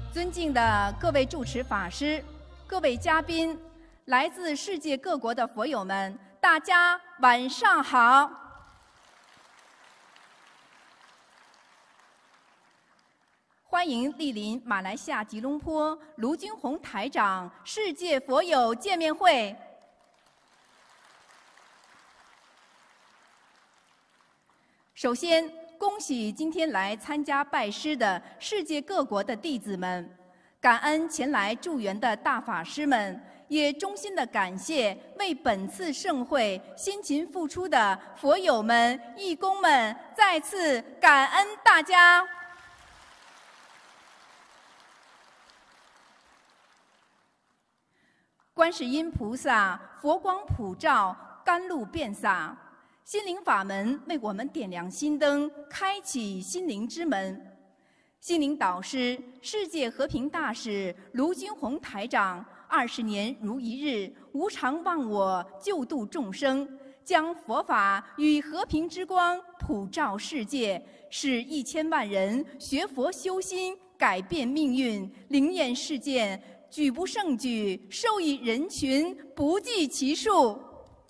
尊敬的各位主持法师、各位嘉宾、来自世界各国的佛友们，大家晚上好！欢迎莅临马来西亚吉隆坡卢军宏台长世界佛友见面会。首先，恭喜今天来参加拜师的世界各国的弟子们，感恩前来助缘的大法师们，也衷心的感谢为本次盛会辛勤付出的佛友们、义工们，再次感恩大家。观世音菩萨佛光普照，甘露遍洒。心灵法门为我们点亮心灯，开启心灵之门。心灵导师、世界和平大使卢军宏台长20年如一日，无常忘我，救度众生，将佛法与和平之光普照世界，使1000万人学佛修心，改变命运，灵验事件举不胜举，受益人群不计其数。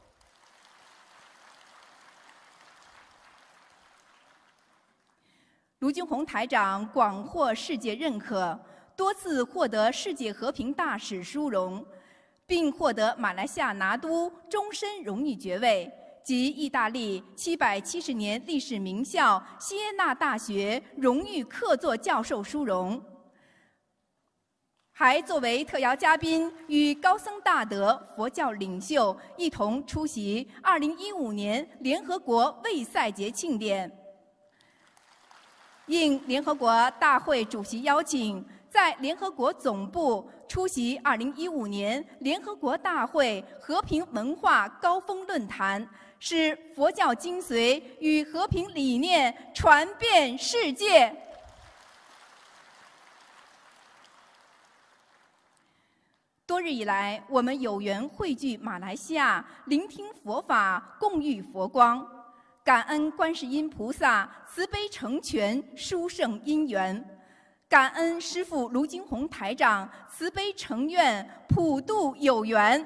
卢军宏台长广获世界认可，多次获得世界和平大使殊荣，并获得马来西亚拿督终身荣誉爵位及意大利770年历史名校锡耶纳大学荣誉客座教授殊荣，还作为特邀嘉宾与高僧大德、佛教领袖一同出席2015年联合国卫赛节庆典。应联合国大会主席邀请，在联合国总部出席2015年联合国大会和平文化高峰论坛，使佛教精髓与和平理念传遍世界。多日以来，我们有缘汇聚马来西亚，聆听佛法，共遇佛光。感恩观世音菩萨慈悲成全，殊胜因缘；感恩师父卢军宏台长慈悲成愿，普度有缘。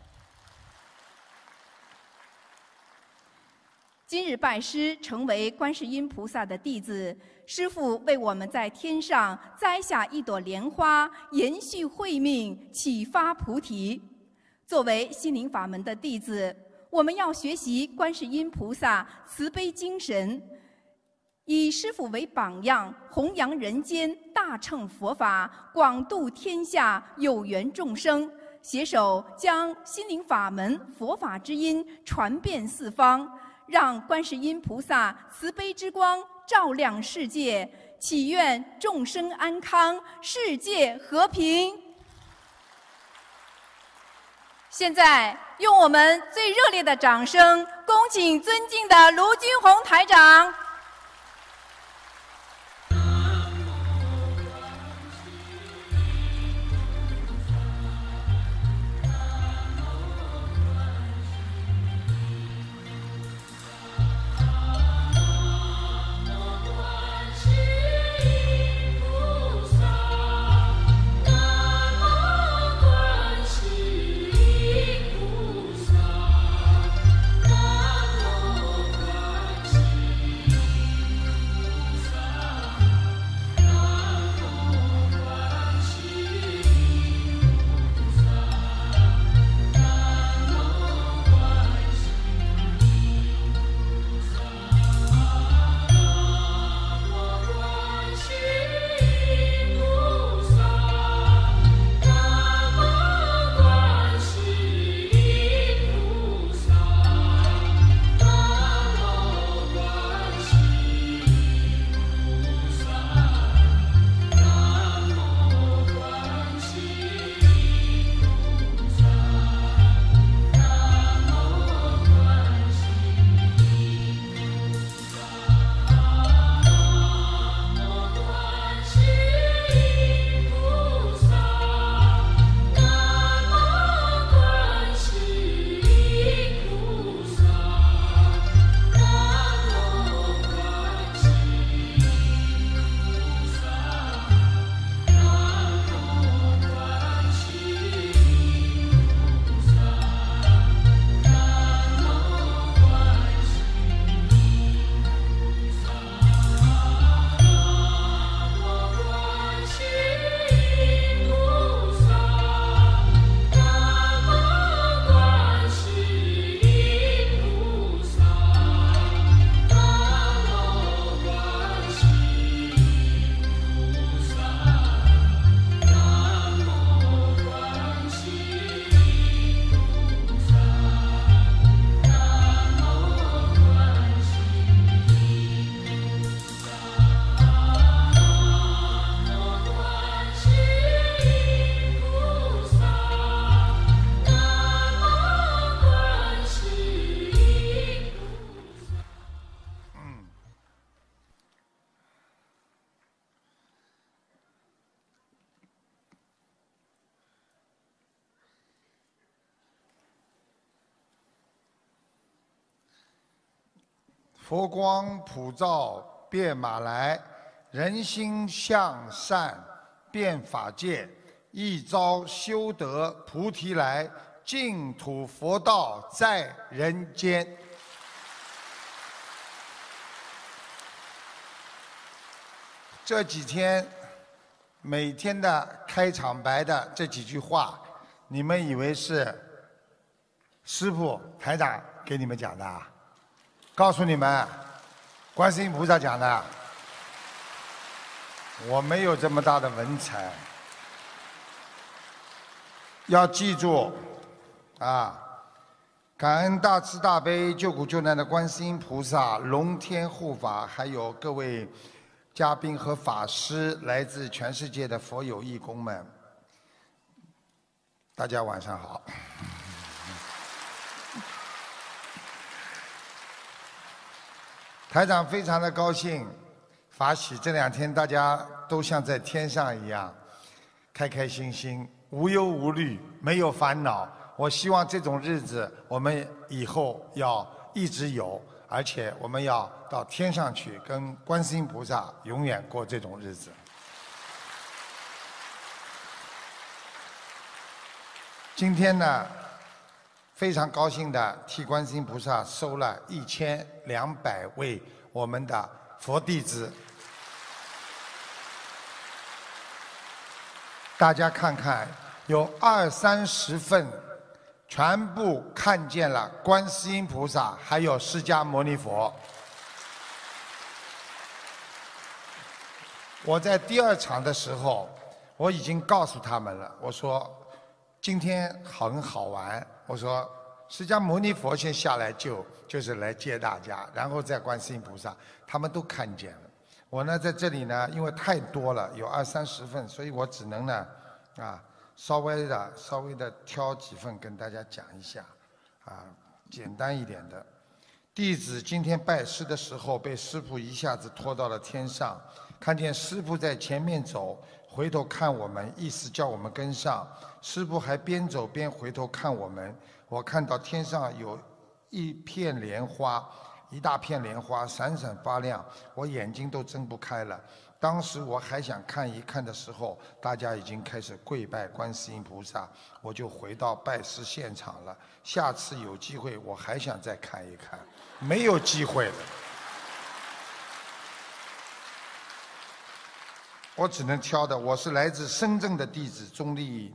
今日拜师，成为观世音菩萨的弟子，师父为我们在天上栽下一朵莲花，延续慧命，启发菩提。作为心灵法门的弟子，我们要学习观世音菩萨慈悲精神，以师父为榜样，弘扬人间，大乘佛法，广度天下有缘众生，携手将心灵法门、佛法之音传遍四方，让观世音菩萨慈悲之光照亮世界，祈愿众生安康，世界和平。现在，用我们最热烈的掌声，恭请尊敬的卢军宏台长。 佛光普照遍马来，人心向善遍法界，一朝修得菩提来，净土佛道在人间。这几天每天的开场白的这几句话，你们以为是师父台长给你们讲的啊？告诉你们，观世音菩萨讲的。我没有这么大的文采，要记住啊！感恩大慈大悲救苦救难的观世音菩萨、龙天护法，还有各位嘉宾和法师，来自全世界的佛友义工们，大家晚上好。台长非常的高兴，法喜这2天大家都像在天上一样，开开心心，无忧无虑，没有烦恼。我希望这种日子我们以后要一直有，而且我们要到天上去，跟观世音菩萨永远过这种日子。今天呢，非常高兴的替观世音菩萨收了1200位我们的佛弟子。大家看看，有20-30份，全部看见了观世音菩萨，还有释迦牟尼佛。我在第2场的时候，我已经告诉他们了，我说今天很好玩，我说释迦牟尼佛先下来就是来接大家，然后再观世音菩萨，他们都看见了。我呢在这里呢，因为太多了，有20-30份，所以我只能呢稍微的挑几份跟大家讲一下，简单一点的。弟子今天拜师的时候，被师父一下子拖到了天上，看见师父在前面走，回头看我们，意思叫我们跟上。师父还边走边回头看我们，我看到天上有一片莲花，一大片莲花闪闪发亮，我眼睛都睁不开了。当时我还想看一看的时候，大家已经开始跪拜观世音菩萨，我就回到拜师现场了。下次有机会我还想再看一看，没有机会了。我只能挑的，我是来自深圳的弟子钟丽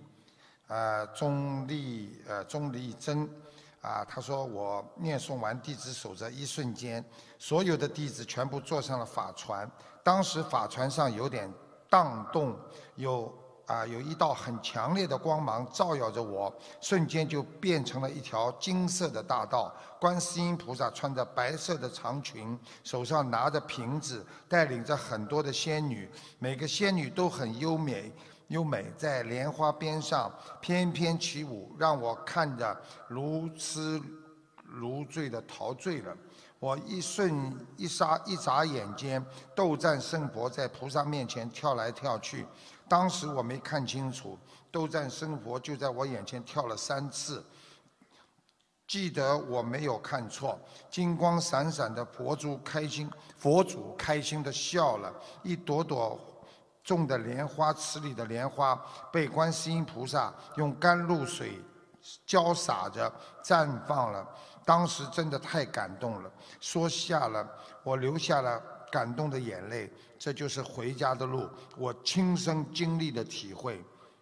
珍。他说我念诵完弟子守则一瞬间，所有的弟子全部坐上了法船。当时法船上有点荡动，有一道很强烈的光芒照耀着我，瞬间就变成了一条金色的大道。观世音菩萨穿着白色的长裙，手上拿着瓶子，带领着很多的仙女，每个仙女都很优美，在莲花边上翩翩起舞，让我看着如痴如醉的陶醉了。我一眨眼间，斗战胜佛在菩萨面前跳来跳去。当时我没看清楚，斗战胜佛就在我眼前跳了3次。记得我没有看错，金光闪闪的佛祖开心地笑了，一朵朵种的莲花池里的莲花被观世音菩萨用甘露水浇洒着绽放了。当时真的太感动了，我流下了感动的眼泪。这就是回家的路，我亲身经历的体会。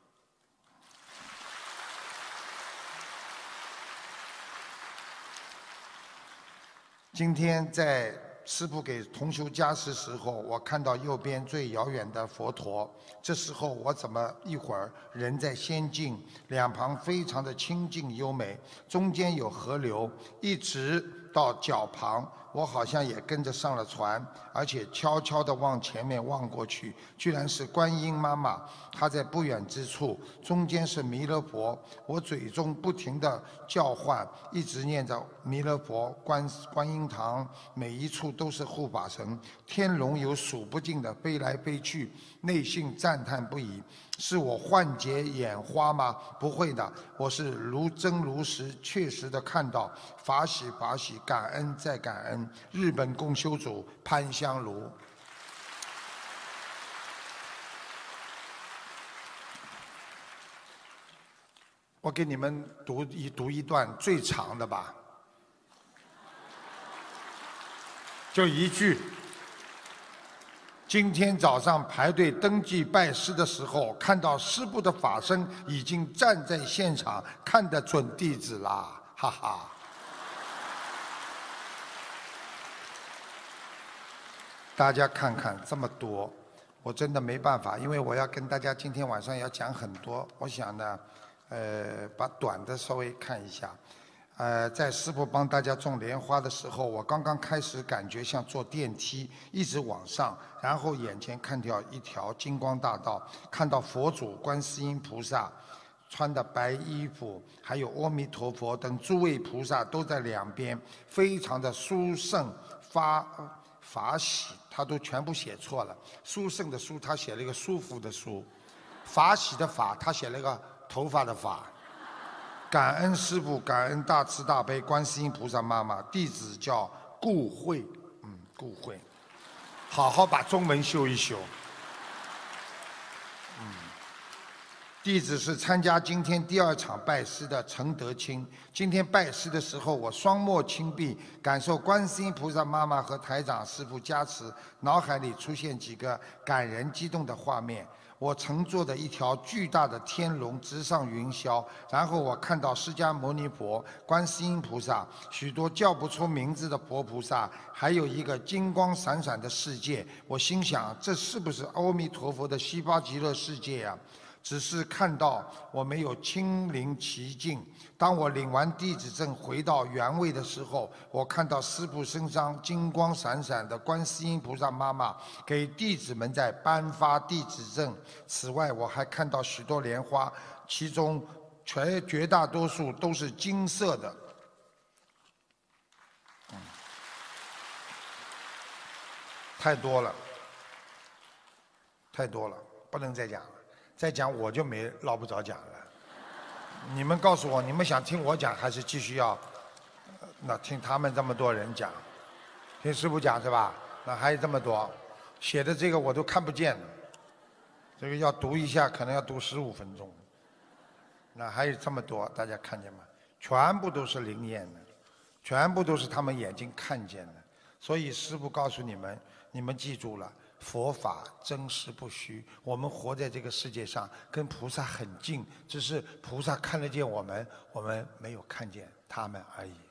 今天在师父给同修加持时候，我看到右边最遥远的佛陀。这时候我怎么一会儿人在仙境，两旁非常的清净优美，中间有河流，一直到脚旁，我好像也跟着上了船，而且悄悄地往前面望过去，居然是观音妈妈，她在不远之处，中间是弥勒佛。我嘴中不停地叫唤，一直念着弥勒佛、观音堂，每一处都是护法神，天龙有数不尽的飞来飞去，内心赞叹不已。 是我幻觉眼花吗？不会的，我是如真如实、确实的看到法喜法喜，感恩再感恩。日本共修组潘香炉。我给你们读一段最长的吧，就一句。今天早上排队登记拜师的时候，看到师父的法身已经站在现场，看得准弟子啦，哈哈。大家看看这么多，我真的没办法，因为我要跟大家今天晚上要讲很多。我想呢，把短的稍微看一下。在师父帮大家种莲花的时候，我刚刚开始感觉像坐电梯，一直往上，然后眼前看到一条金光大道，看到佛祖、观世音菩萨穿的白衣服，还有阿弥陀佛等诸位菩萨都在两边，非常的殊胜法喜，他都全部写错了。殊胜的殊，他写了一个舒服的舒；法喜的法，他写了一个头发的发。感恩师父，感恩大慈大悲观世音菩萨妈妈，弟子叫顾慧，顾慧，好好把中文修一修。弟子是参加今天第2场拜师的陈德清。今天拜师的时候，我双目轻闭，感受观世音菩萨妈妈和台长师父加持，脑海里出现几个感人激动的画面。我乘坐的一条巨大的天龙直上云霄，然后我看到释迦牟尼佛、观世音菩萨、许多叫不出名字的佛菩萨，还有一个金光闪闪的世界。我心想，这是不是阿弥陀佛的西方极乐世界呀？只是看到，我没有亲临其境。当我领完弟子证回到原位的时候，我看到师父身上金光闪闪的观世音菩萨妈妈给弟子们在颁发弟子证。此外，我还看到许多莲花，其中绝大多数都是金色的。太多了，太多了，不能再讲了。再讲我就捞不着讲了。你们告诉我，你们想听我讲，还是继续要那听他们这么多人讲？听师父讲是吧？那还有这么多，写的这个我都看不见了。这个要读一下，可能要读15分钟。那还有这么多，大家看见吗？全部都是灵验的，全部都是他们眼睛看见的。所以师父告诉你们，你们记住了。佛法真实不虚，我们活在这个世界上，跟菩萨很近，只是菩萨看得见我们，我们没有看见他们而已。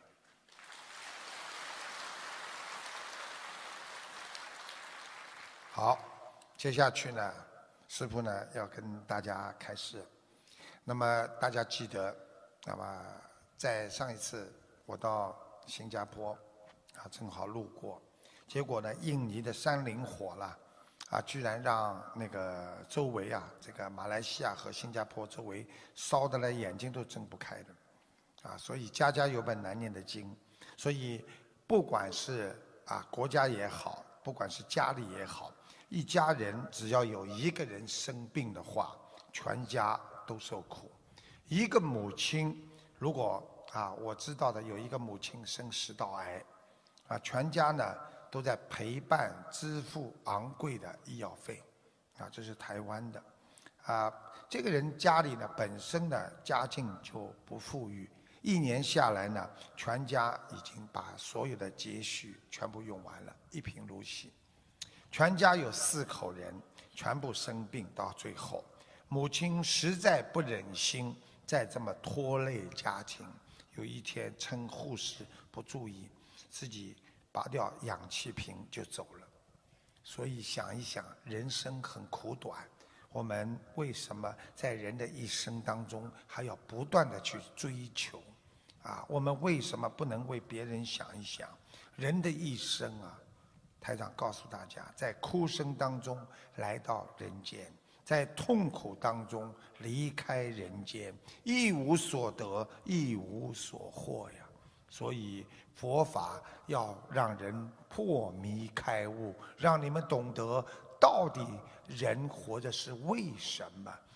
好，接下去呢，师父呢要跟大家开示。那么大家记得，那么在上一次我到新加坡，正好路过。结果呢，印尼的山林火了，居然让那个周围这个马来西亚和新加坡周围烧得来眼睛都睁不开的，所以家家有本难念的经。所以不管是国家也好，不管是家里也好，一家人只要有一个人生病的话，全家都受苦。一个母亲，如果我知道的有一个母亲生食道癌，全家呢。都在陪伴支付昂贵的医药费，这是台湾的，这个人家里呢本身呢家境就不富裕，1年下来呢，全家已经把所有的积蓄全部用完了，一贫如洗。全家有4口人，全部生病，到最后，母亲实在不忍心再这么拖累家庭，有一天趁护士不注意，自己拔掉氧气瓶就走了。所以想一想，人生很苦短，我们为什么在人的一生当中还要不断地去追求？我们为什么不能为别人想一想？人的一生台长告诉大家，在哭声当中来到人间，在痛苦当中离开人间，一无所得，一无所获呀。所以佛法要让人破迷开悟，让你们懂得到底人活着是为什么。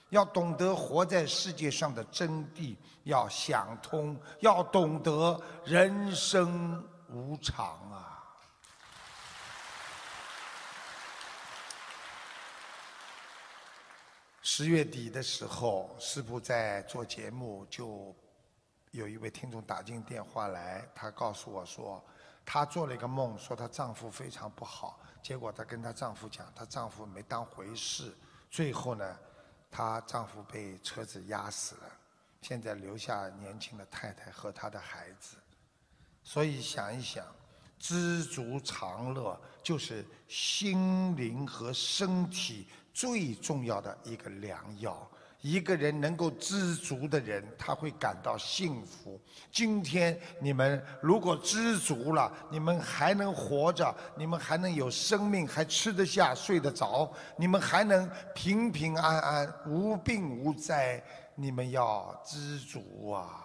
要懂得活在世界上的真谛，要想通，要懂得人生无常啊。10月底的时候，师父在做节目，就有一位听众打进电话来，她告诉我说，她做了一个梦，说她丈夫非常不好，结果她跟她丈夫讲，她丈夫没当回事，最后呢，她丈夫被车子压死了，现在留下年轻的太太和她的孩子。所以想一想，知足常乐就是心灵和身体最重要的一个良药。一个人能够知足的人，他会感到幸福。今天你们如果知足了，你们还能活着，你们还能有生命，还吃得下睡得着，你们还能平平安安无病无灾，你们要知足啊。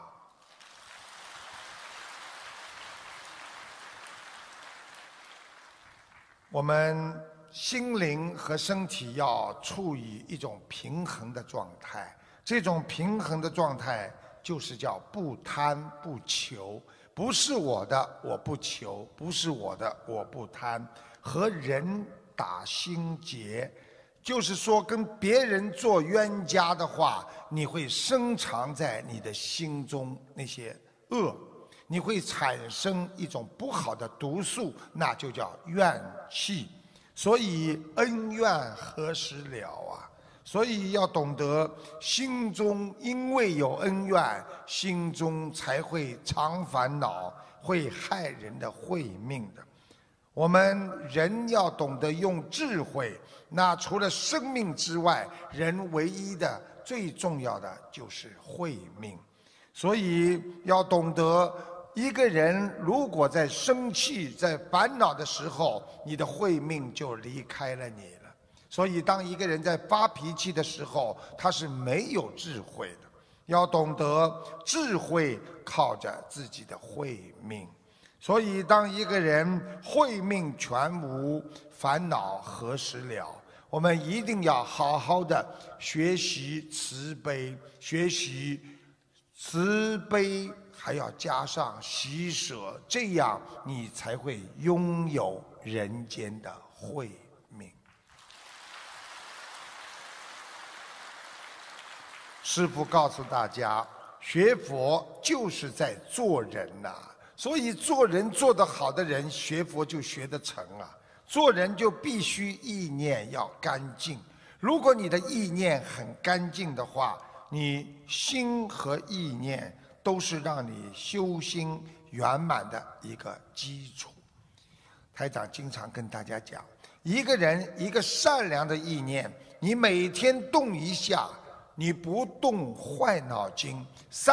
我们心灵和身体要处于一种平衡的状态，这种平衡的状态就是叫不贪不求，不是我的我不求，不是我的我不贪，和人打心结，就是说跟别人做冤家的话，你会深藏在你的心中那些恶，你会产生一种不好的毒素，那就叫怨气。所以恩怨何时了啊？所以要懂得，心中因为有恩怨，心中才会常烦恼，会害人的慧命的。我们人要懂得用智慧，那除了生命之外，人唯一的最重要的就是慧命。所以要懂得，一个人如果在生气、在烦恼的时候，你的慧命就离开了你了。所以当一个人在发脾气的时候，他是没有智慧的。要懂得，智慧靠着自己的慧命。所以当一个人慧命全无，烦恼何时了？我们一定要好好的学习慈悲，学习慈悲，还要加上喜舍，这样你才会拥有人间的慧命。师父告诉大家，学佛就是在做人呐，所以做人做得好的人，学佛就学得成啊。做人就必须意念要干净，如果你的意念很干净的话，你心和意念都是让你修心圆满的一个基础。台长经常跟大家讲，一个人一个善良的意念，你每天动一下，你不动坏脑筋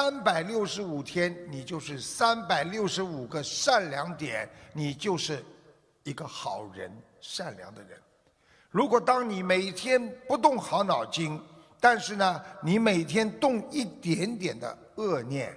，365天你就是365个善良点，你就是一个好人，善良的人。如果当你每天不动好脑筋，但是呢，你每天动一点点的恶念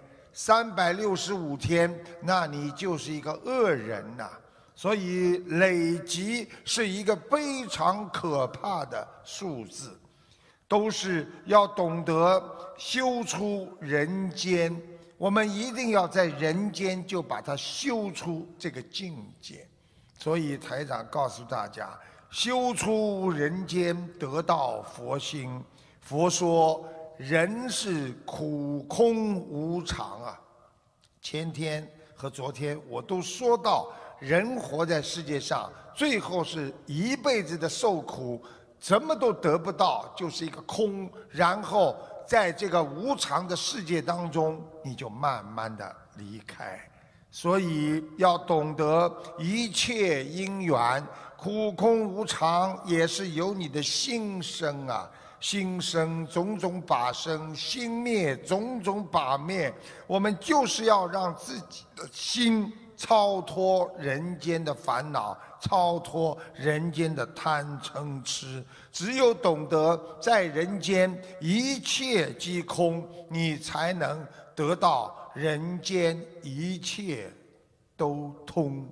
，365天，那你就是一个恶人呐。所以累积是一个非常可怕的数字，都是要懂得修出人间。我们一定要在人间就把它修出这个境界。所以台长告诉大家，修出人间，得到佛心。佛说人是苦空无常啊，前天和昨天我都说到，人活在世界上，最后是一辈子的受苦，什么都得不到，就是一个空，然后在这个无常的世界当中，你就慢慢的离开。所以要懂得一切因缘，苦空无常也是由你的心生啊。心生种种法生，心灭种种法灭。我们就是要让自己的心超脱人间的烦恼，超脱人间的贪嗔痴。只有懂得在人间一切即空，你才能得到人间一切都通。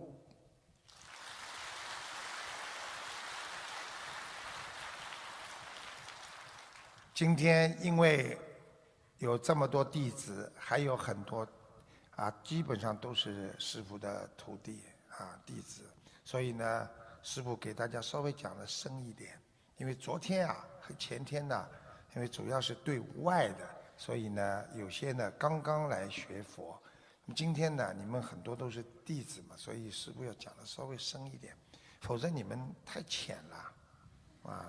今天因为有这么多弟子，还有很多基本上都是师父的徒弟弟子，所以呢，师父给大家稍微讲的深一点。因为昨天和前天呢，因为主要是对外的，所以呢，有些呢刚刚来学佛。今天呢，你们很多都是弟子嘛，所以师父要讲的稍微深一点，否则你们太浅了，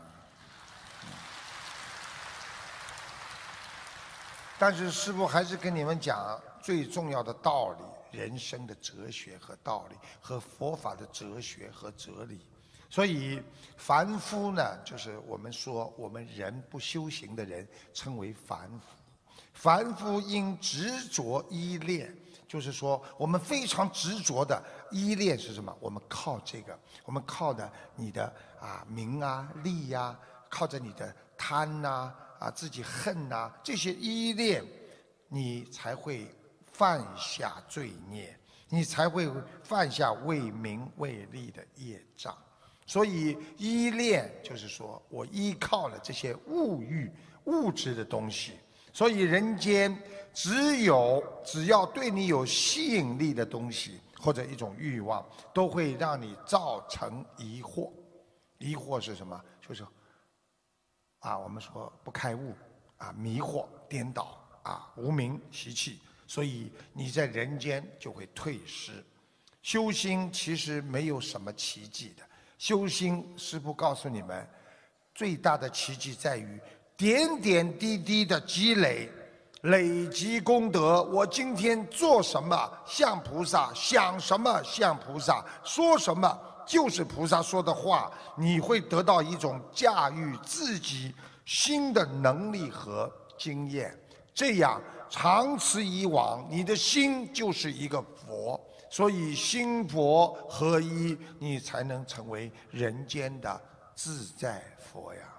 但是师父还是跟你们讲最重要的道理，人生的哲学和道理，和佛法的哲学和哲理。所以凡夫呢，就是我们说我们人不修行的人称为凡夫。凡夫因执着依恋，就是说我们非常执着的依恋是什么？我们靠这个，我们靠的你的名利靠着你的贪自己恨这些依恋，你才会犯下罪孽，你才会犯下为名为利的业障。所以依恋就是说我依靠了这些物质的东西。所以人间只要对你有吸引力的东西或者一种欲望，都会让你造成疑惑。疑惑是什么？就是我们说不开悟迷惑颠倒无明习气，所以你在人间就会退失。修心其实没有什么奇迹的，修心师父告诉你们，最大的奇迹在于点点滴滴的积累，累积功德。我今天做什么像菩萨，想什么像菩萨，说什么就是菩萨说的话，你会得到一种驾驭自己心的能力和经验。这样长此以往，你的心就是一个佛。所以心佛合一，你才能成为人间的自在佛呀。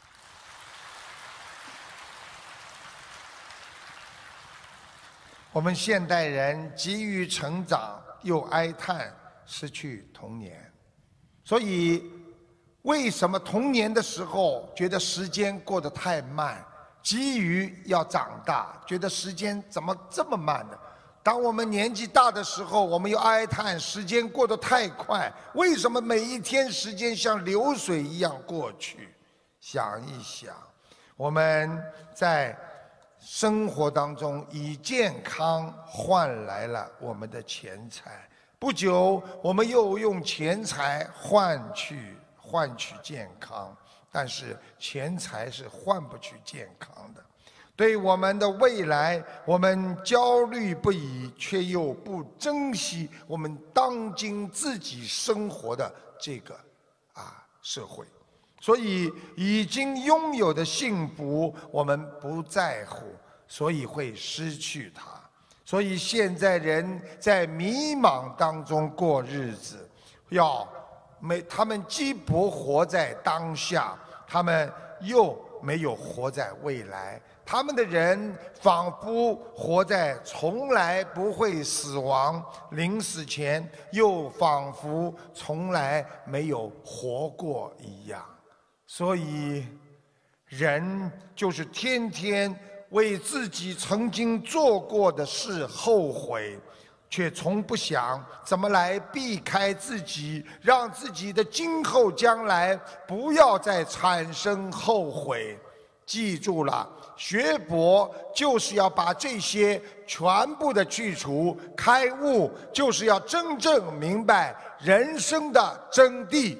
我们现代人急于成长，又哀叹失去童年，所以为什么童年的时候觉得时间过得太慢，急于要长大，觉得时间怎么这么慢呢？当我们年纪大的时候，我们又哀叹时间过得太快，为什么每一天时间像流水一样过去？想一想，我们在生活当中以健康换来了我们的钱财，不久我们又用钱财换取健康，但是钱财是换不取健康的。对我们的未来，我们焦虑不已，却又不珍惜我们当今自己生活的这个社会。所以已经拥有的幸福我们不在乎，所以会失去它。所以现在人在迷茫当中过日子，他们既不活在当下，他们又没有活在未来。他们的人仿佛活在从来不会死亡，临死前又仿佛从来没有活过一样。所以人就是天天为自己曾经做过的事后悔，却从不想怎么来避开自己，让自己的今后将来不要再产生后悔。记住了，学佛就是要把这些全部的去除，开悟就是要真正明白人生的真谛。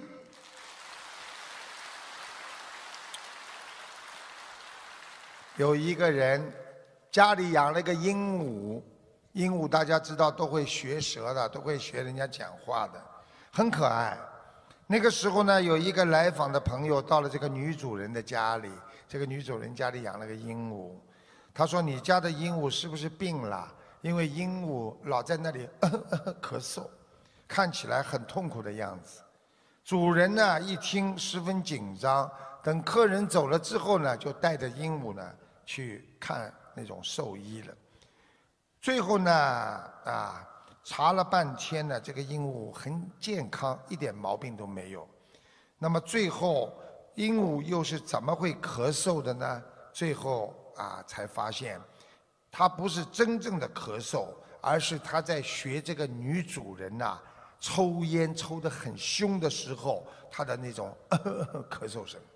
有一个人家里养了一个鹦鹉，鹦鹉大家知道都会学舌的，都会学人家讲话的，很可爱。那个时候呢，有一个来访的朋友到了这个女主人的家里，这个女主人家里养了个鹦鹉，他说：“你家的鹦鹉是不是病了？因为鹦鹉老在那里咳嗽，看起来很痛苦的样子。”主人呢一听十分紧张，等客人走了之后呢，就带着鹦鹉呢去看那种兽医了。最后呢查了半天呢，这个鹦鹉很健康，一点毛病都没有。那么最后鹦鹉又是怎么会咳嗽的呢？ 最后才发现，他不是真正的咳嗽，而是他在学这个女主人抽烟抽得很凶的时候，他的那种咳嗽声。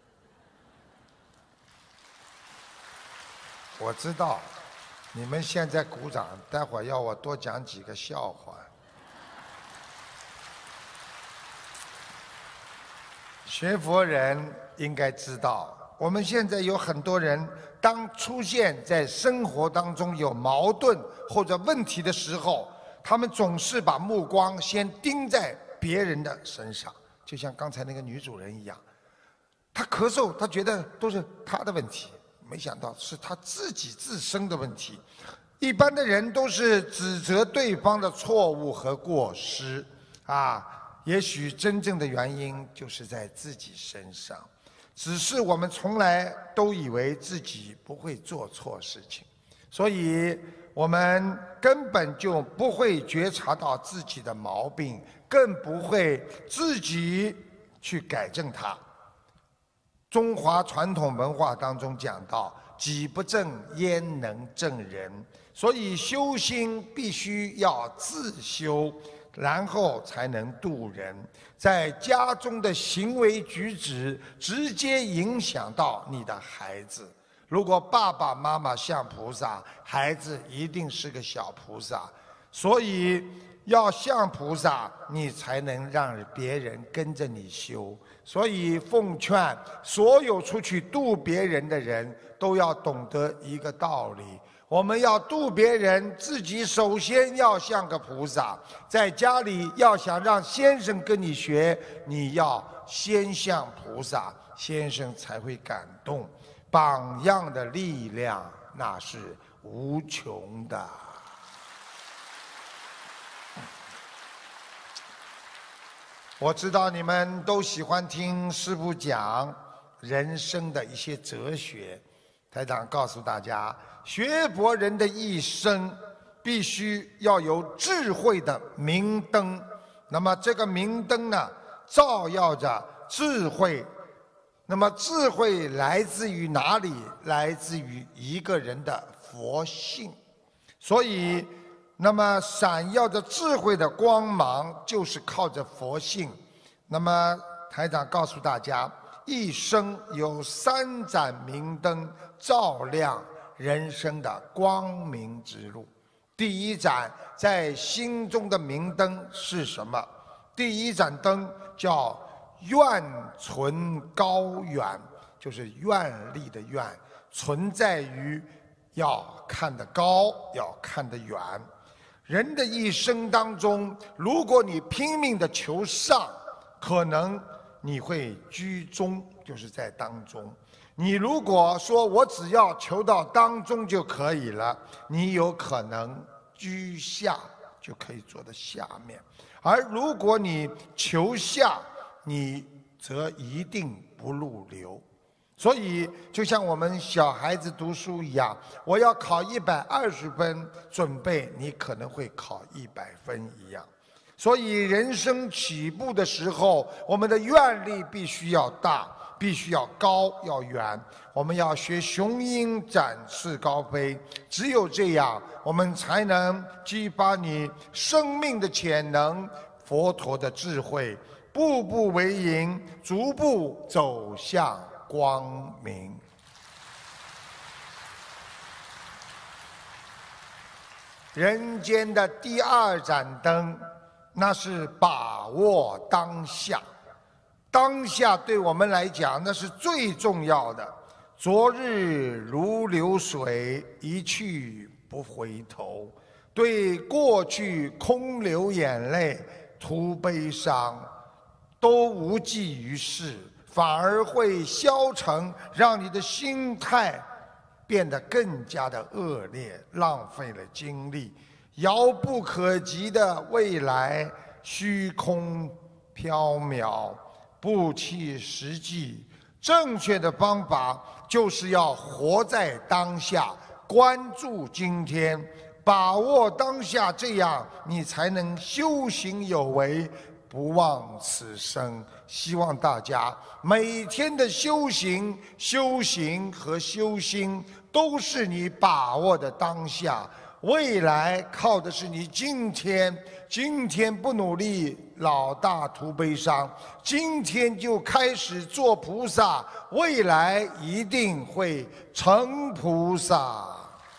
我知道，你们现在鼓掌，待会儿要我多讲几个笑话。学佛人应该知道，我们现在有很多人，当出现在生活当中有矛盾或者问题的时候，他们总是把目光先盯在别人的身上，就像刚才那个女主人一样，她咳嗽，她觉得都是她的问题，没想到是她自己自身的问题。一般的人都是指责对方的错误和过失也许真正的原因就是在自己身上，只是我们从来都以为自己不会做错事情，所以我们根本就不会觉察到自己的毛病，更不会自己去改正它。中华传统文化当中讲到，己不正焉能正人，所以修心必须要自修，然后才能度人。在家中的行为举止直接影响到你的孩子。如果爸爸妈妈像菩萨，孩子一定是个小菩萨。所以要像菩萨，你才能让别人跟着你修。所以奉劝所有出去度别人的人都要懂得一个道理，我们要度别人，自己首先要像个菩萨。在家里要想让先生跟你学，你要先像菩萨，先生才会感动。榜样的力量那是无穷的。我知道你们都喜欢听师父讲人生的一些哲学，台长告诉大家，学佛人的一生必须要有智慧的明灯。那么这个明灯呢，照耀着智慧。那么智慧来自于哪里？来自于一个人的佛性。所以那么闪耀着智慧的光芒就是靠着佛性。那么台长告诉大家，一生有3盏明灯照亮人生的光明之路。第一盏在心中的明灯是什么？第一盏灯叫愿存高远，就是愿力的愿，存在于要看得高，要看得远。人的一生当中，如果你拼命地求上，可能你会居中，就是在当中。你如果说我只要求到当中就可以了，你有可能居下，就可以坐在下面。而如果你求下，你则一定不入流。所以就像我们小孩子读书一样，我要考120分，准备你可能会考100分一样。所以人生起步的时候，我们的愿力必须要大，必须要高，要远。我们要学雄鹰展翅高飞，只有这样，我们才能激发你生命的潜能，佛陀的智慧，步步为营，逐步走向光明。人间的第2盏灯，那是把握当下。当下对我们来讲，那是最重要的。昨日如流水，一去不回头。对过去空流眼泪，徒悲伤，都无济于事，反而会消沉，让你的心态变得更加的恶劣，浪费了精力。遥不可及的未来，虚空缥缈，不切实际。正确的方法就是要活在当下，关注今天，把握当下，这样你才能修行有为， 不忘此生。希望大家每天的修行和修心，都是你把握的当下。未来靠的是你今天，今天不努力，老大徒悲伤。今天就开始做菩萨，未来一定会成菩萨。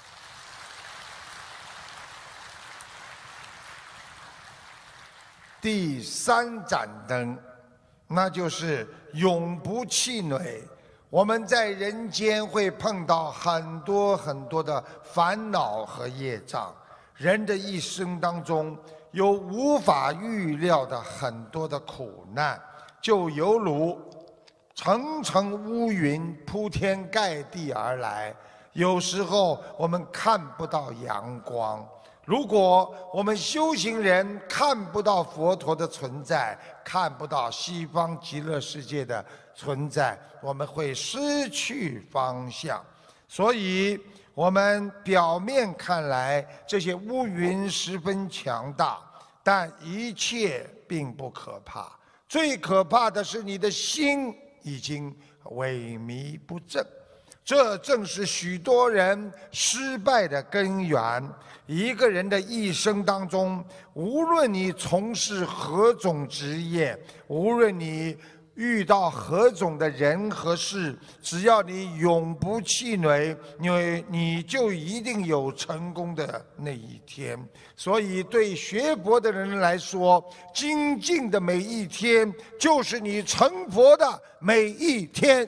第3盏灯，那就是永不气馁。我们在人间会碰到很多的烦恼和业障，人的一生当中有无法预料的很多的苦难，就犹如层层乌云铺天盖地而来，有时候我们看不到阳光。如果我们修行人看不到佛陀的存在，看不到西方极乐世界的存在，我们会失去方向。所以我们表面看来这些乌云十分强大，但一切并不可怕。最可怕的是你的心已经萎靡不振，这正是许多人失败的根源。一个人的一生当中，无论你从事何种职业，无论你遇到何种的人和事，只要你永不气馁，你就一定有成功的那一天。所以对学佛的人来说，精进的每一天就是你成佛的每一天。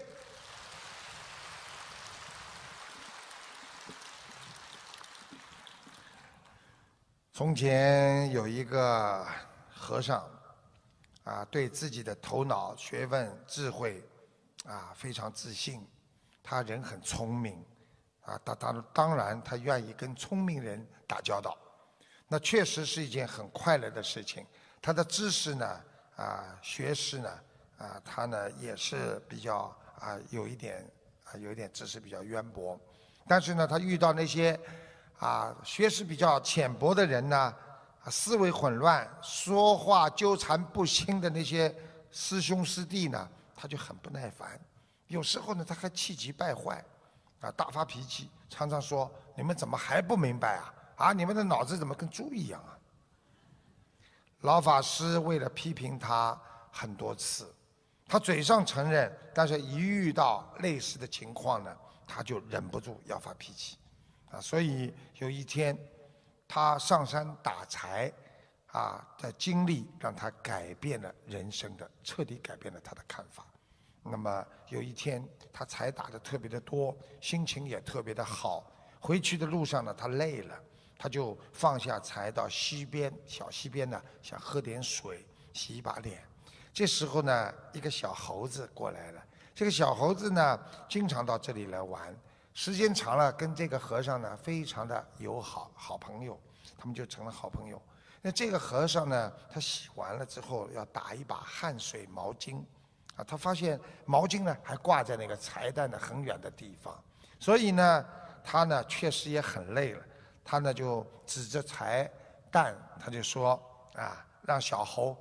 从前有一个和尚，对自己的头脑、学问、智慧，非常自信。他人很聪明，当然他愿意跟聪明人打交道，那确实是一件很快乐的事情。他的知识呢，学识呢，他呢也是比较有一点知识比较渊博，但是呢，他遇到那些学识比较浅薄的人呢，思维混乱、说话纠缠不清的那些师兄师弟呢，他就很不耐烦。有时候呢，他还气急败坏，大发脾气，常常说：“你们怎么还不明白啊？你们的脑子怎么跟猪一样啊？”老法师为了批评他很多次，他嘴上承认，但是一遇到类似的情况呢，他就忍不住要发脾气。所以有一天，他上山打柴，的经历让他改变了人生的，彻底改变了他的看法。那么有一天，他柴打得特别的多，心情也特别的好。回去的路上呢，他累了，他就放下柴到溪边，小溪边呢，想喝点水，洗一把脸。这时候呢，一个小猴子过来了。这个小猴子呢，经常到这里来玩。时间长了，跟这个和尚呢非常的友好，好朋友，他们就成了好朋友。那这个和尚呢，他洗完了之后要打一把汗水毛巾，他发现毛巾呢还挂在那个柴担的很远的地方，所以呢，他呢确实也很累了，他呢就指着柴担，他就说让小猴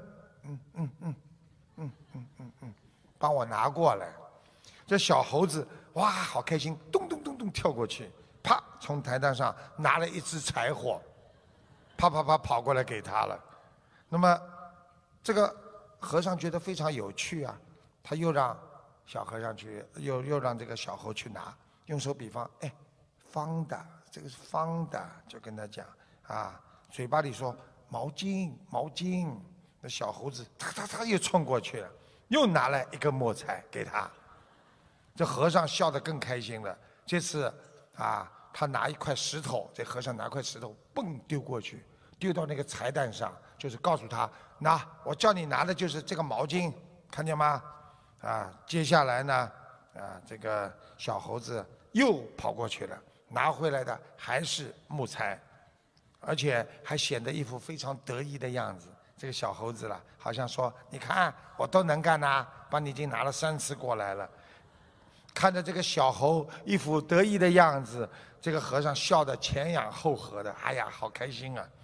帮我拿过来。这小猴子哇，好开心，咚咚咚咚跳过去，啪，从台担上拿了一支柴火，啪啪啪跑过来给他了。那么这个和尚觉得非常有趣他又让小和尚去，又让这个小猴去拿，用手比方，方的，这个是方的，就跟他讲嘴巴里说毛巾毛巾。那小猴子他又冲过去了，又拿了一根木材给他。这和尚笑得更开心了。这次他拿一块石头，这和尚拿块石头蹦丢过去，丢到那个柴担上，就是告诉他，我叫你拿的就是这个毛巾，看见吗？接下来呢，这个小猴子又跑过去了，拿回来的还是木材，而且还显得一副非常得意的样子。这个小猴子了，好像说：“你看，我都能干帮你已经拿了3次过来了。”看着这个小猴一副得意的样子，这个和尚笑得前仰后合的，哎呀，好开心啊！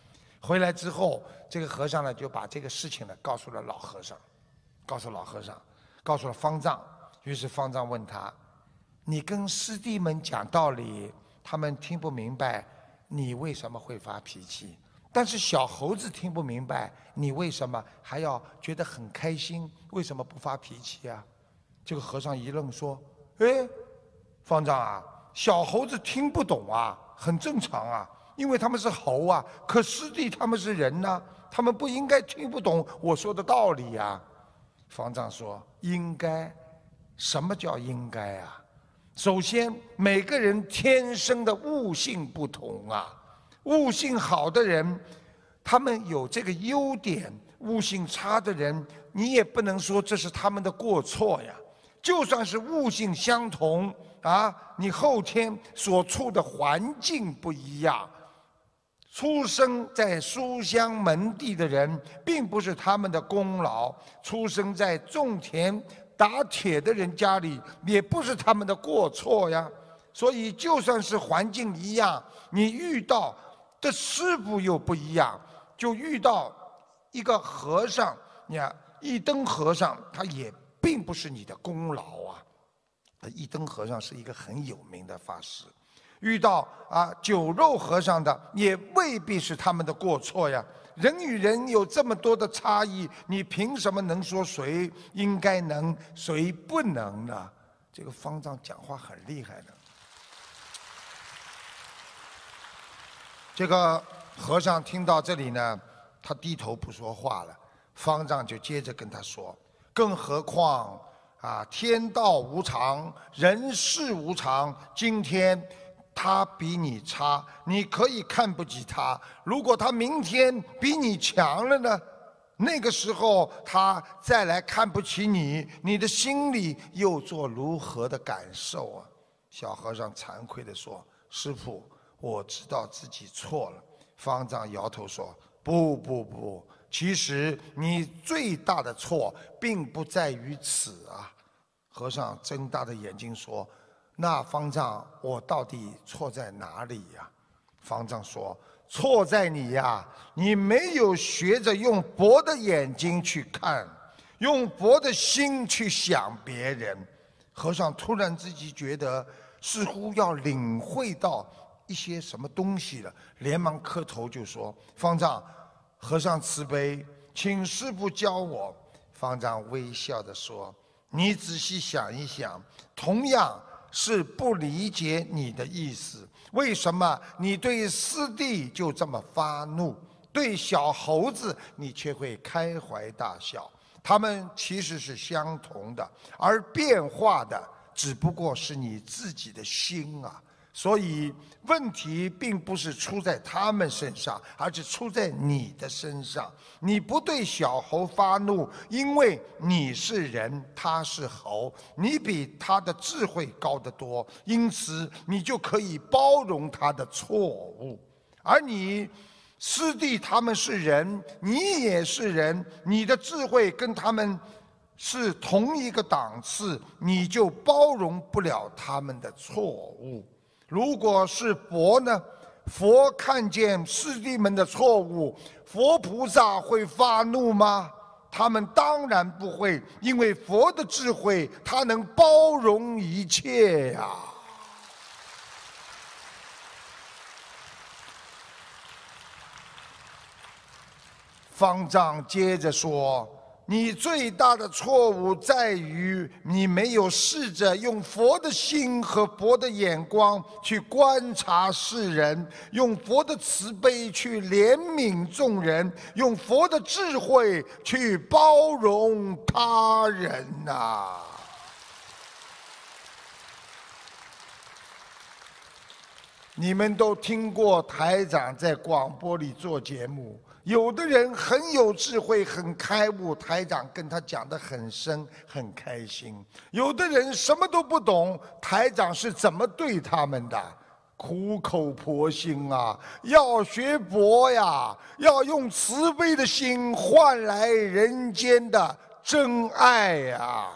回来之后，这个和尚呢就把这个事情呢告诉了老和尚，告诉了方丈。于是方丈问他：“你跟师弟们讲道理，他们听不明白，你为什么会发脾气？但是小猴子听不明白，你为什么还要觉得很开心？为什么不发脾气啊？”这个和尚一愣说：“哎，方丈啊，小猴子听不懂啊，很正常啊，因为他们是猴啊。可师弟他们是人呐，他们不应该听不懂我说的道理呀。”方丈说：“应该？什么叫应该啊？首先，每个人天生的悟性不同啊。悟性好的人，他们有这个优点；悟性差的人，你也不能说这是他们的过错呀。就算是悟性相同啊，你后天所处的环境不一样。出生在书香门第的人，并不是他们的功劳；出生在种田打铁的人家里，也不是他们的过错呀。所以，就算是环境一样，你遇到的师傅又不一样。就遇到一个和尚，你看一灯和尚，他也并不是你的功劳啊。一灯和尚是一个很有名的法师。遇到酒肉和尚的，也未必是他们的过错呀。人与人有这么多的差异，你凭什么能说谁应该能，谁不能呢？这个方丈讲话很厉害的。这个和尚听到这里呢，他低头不说话了。方丈就接着跟他说：“更何况天道无常，人事无常。今天他比你差，你可以看不起他。如果他明天比你强了呢？那个时候他再来看不起你，你的心里又作如何的感受啊？”小和尚惭愧地说：“师父，我知道自己错了。”方丈摇头说：“不，其实你最大的错并不在于此啊。”和尚睁大的眼睛说：“那方丈，我到底错在哪里呀？”方丈说：“错在你呀，你没有学着用佛的眼睛去看，用佛的心去想别人。”和尚突然之间觉得似乎要领会到一些什么东西了，连忙磕头就说：“方丈，和尚慈悲，请师父教我。”方丈微笑地说：“你仔细想一想，同样是不理解你的意思。为什么你对师弟就这么发怒，对小猴子你却会开怀大笑？他们其实是相同的，而变化的只不过是你自己的心啊。所以问题并不是出在他们身上，而是出在你的身上。你不对小猴发怒，因为你是人，他是猴，你比他的智慧高得多，因此你就可以包容他的错误。而你师弟他们是人，你也是人，你的智慧跟他们是同一个档次，你就包容不了他们的错误。如果是佛呢？佛看见师弟们的错误，佛菩萨会发怒吗？他们当然不会，因为佛的智慧，他能包容一切呀。方丈接着说：“你最大的错误在于你没有试着用佛的心和佛的眼光去观察世人，用佛的慈悲去怜悯众人，用佛的智慧去包容他人呐。”你们都听过台长在广播里做节目，有的人很有智慧，很开悟，台长跟他讲得很深，很开心；有的人什么都不懂，台长是怎么对他们的？苦口婆心啊，要学佛呀，要用慈悲的心换来人间的真爱呀。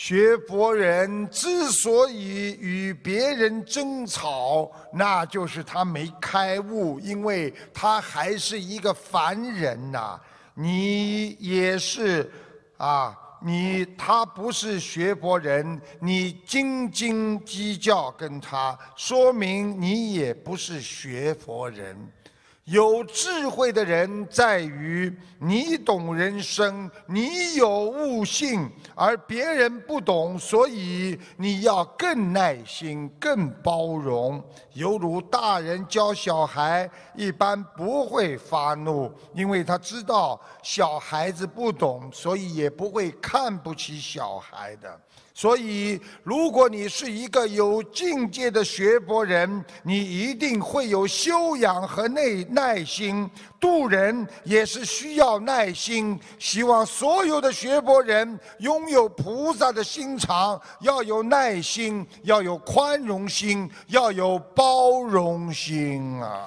学佛人之所以与别人争吵，那就是他没开悟，因为他还是一个凡人呐。你也是啊，他不是学佛人，你斤斤计较跟他，说明你也不是学佛人。有智慧的人在于你懂人生，你有悟性，而别人不懂，所以你要更耐心、更包容。犹如大人教小孩，一般不会发怒，因为他知道小孩子不懂，所以也不会看不起小孩的。所以，如果你是一个有境界的学佛人，你一定会有修养和耐心。度人也是需要耐心。希望所有的学佛人拥有菩萨的心肠，要有耐心，要有宽容心，要有包容心啊！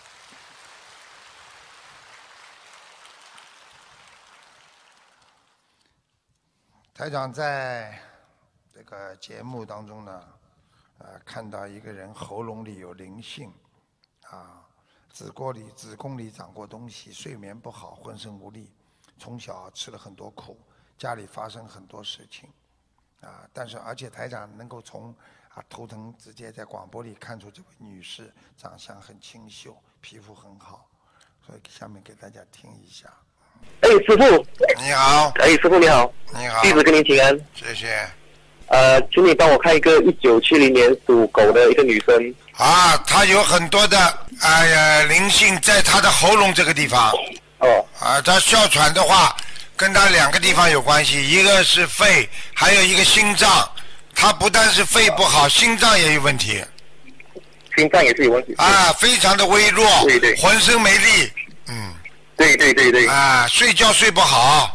台长在这个节目当中呢，看到一个人喉咙里有灵性，子宫里长过东西，睡眠不好，浑身无力，从小吃了很多苦，家里发生很多事情，但是而且台长能够从图腾直接在广播里看出这位女士长相很清秀，皮肤很好，所以下面给大家听一下。 哎，师傅， 你好。 哎，师傅你好。 你好。 弟子跟您请安。 谢谢。 请你帮我看一个1970年属狗的一个女生。 她有很多的灵性在她的喉咙这个地方。 哦。 她哮喘的话，跟她2个地方有关系，一个是肺，还有一个心脏。她不但是肺不好，心脏也有问题。 心脏也是有问题。 非常的微弱。 对对。 浑身没力。 对。 睡觉睡不好。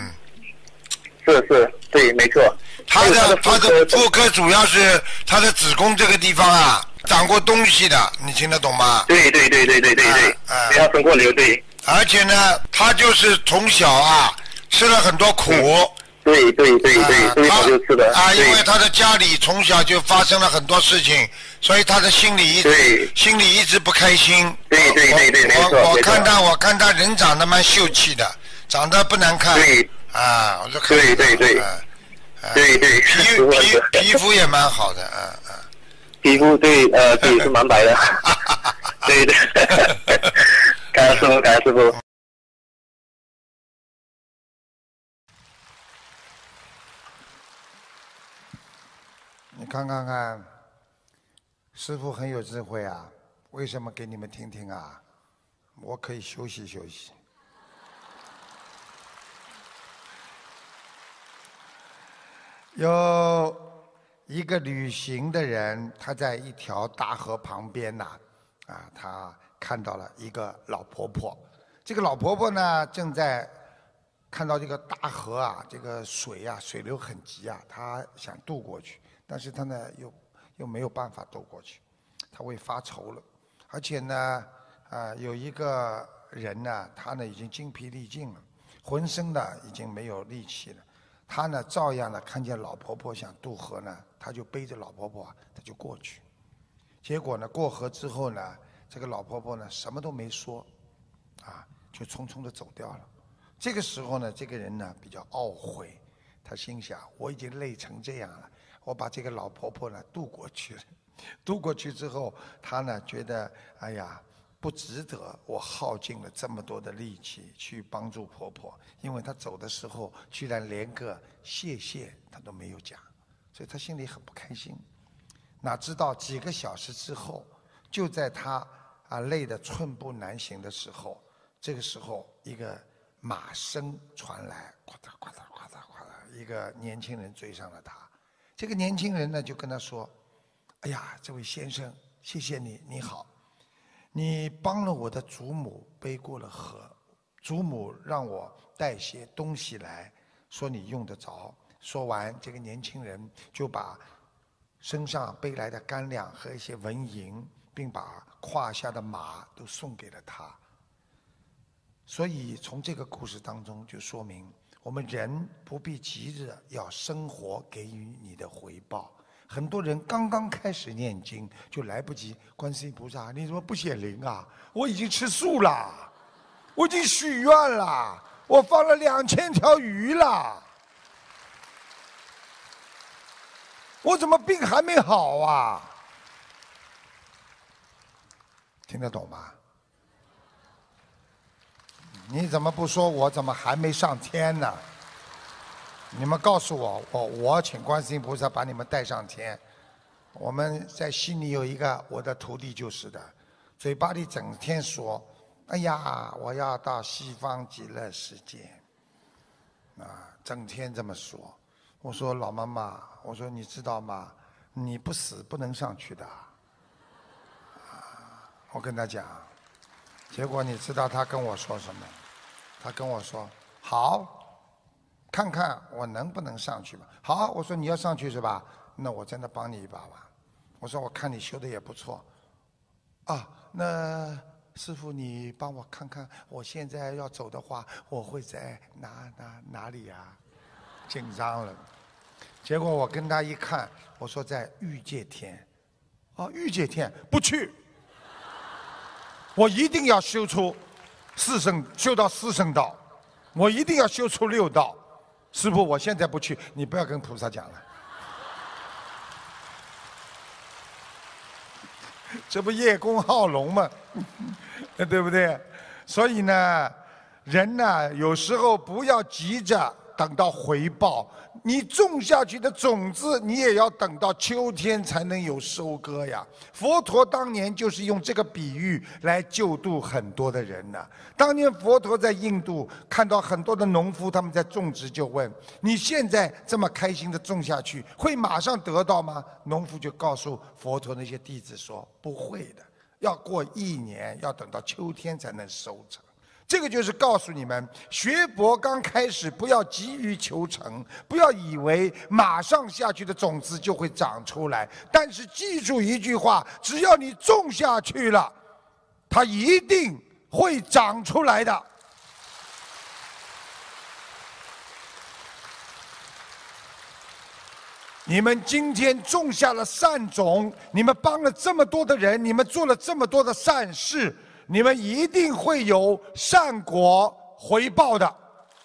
是，对，没错。 他的妇科主要是他的子宫这个地方长过东西的，你听得懂吗？ 对，不要生过瘤，对。 而且呢，他就是从小吃了很多苦。 对，从小就吃的。 因为他的家里从小就发生了很多事情，所以他的心里一直不开心。 对，没错。 我看他人长得蛮秀气的，长得不难看。 对。 我就看。 对。 皮肤也蛮好的。 皮肤对是蛮白的。对。感恩师傅。 你看看，师父很有智慧为什么给你们听听我可以休息休息。有一个旅行的人，他在一条大河旁边他看到了一个老婆婆。这个老婆婆呢，正在看到这个大河这个水水流很急她想渡过去，但是她呢又没有办法渡过去，她会发愁了。而且呢，有一个人呢，他呢已经精疲力尽了，浑身呢已经没有力气了。他呢，照样呢看见老婆婆想渡河呢，他就背着老婆婆他就过去。结果呢，过河之后呢，这个老婆婆呢什么都没说，就匆匆的走掉了。这个时候呢，这个人呢比较懊悔，他心想：我已经累成这样了，我把这个老婆婆呢渡过去了。渡过去之后，他呢觉得不值得我耗尽了这么多的力气去帮助婆婆，因为她走的时候居然连个谢谢她都没有讲，所以她心里很不开心。哪知道几个小时之后，就在她累得寸步难行的时候，这个时候一个马声传来，呱嗒呱嗒呱嗒呱嗒，一个年轻人追上了她。这个年轻人呢就跟她说：哎呀，这位先生，谢谢你，你好。你帮了我的祖母背过了河，祖母让我带些东西来，说你用得着。说完，这个年轻人就把身上背来的干粮和一些纹银，并把胯下的马都送给了他。所以从这个故事当中就说明， 我们人不必急着要生活给予你的回报。很多人刚刚开始念经就来不及，观世音菩萨，你怎么不显灵啊？我已经吃素了，我已经许愿了，我放了2000条鱼了，我怎么病还没好啊？听得懂吗？你怎么不说我怎么还没上天呢？你们告诉我，我请观世音菩萨把你们带上天。我们在悉尼有一个我的徒弟就是的，嘴巴里整天说：“哎呀，我要到西方极乐世界。”整天这么说。我说老妈妈，我说你知道吗？你不死不能上去的。我跟他讲，结果你知道他跟我说什么？他跟我说：“好，看看我能不能上去吧。”好，我说你要上去是吧？那我真的帮你一把吧。我说我看你修的也不错，啊，那师父你帮我看看，我现在要走的话，我会在哪里呀？紧张了。结果我跟他一看，我说在欲界天。啊，欲界天不去。我一定要修出修到4圣道，我一定要修出6道。师父，我现在不去，你不要跟菩萨讲了。这不叶公好龙吗？对不对？所以呢，人呢，有时候不要急着等到回报，你种下去的种子，你也要等到秋天才能有收割呀。佛陀当年就是用这个比喻来救度很多的人呢。当年佛陀在印度看到很多的农夫他们在种植，就问：你现在这么开心的种下去，会马上得到吗？农夫就告诉佛陀那些弟子说：不会的，要过1年，要等到秋天才能收成。这个就是告诉你们，学佛刚开始不要急于求成，不要以为马上下去的种子就会长出来。但是记住一句话，只要你种下去了，它一定会长出来的。你们今天种下了善种，你们帮了这么多的人，你们做了这么多的善事，你们一定会有善果回报的。